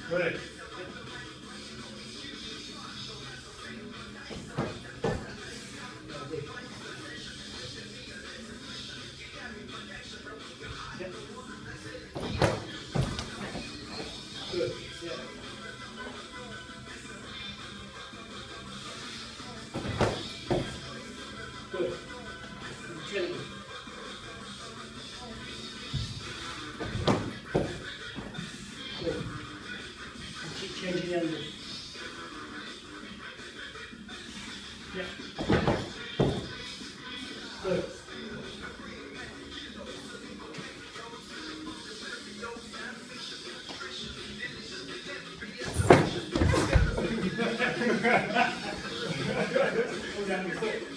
Good. Yep. Good. Yeah. Good. Utility. Good. And keep changing the angle. Yeah. Good. Pull down your foot.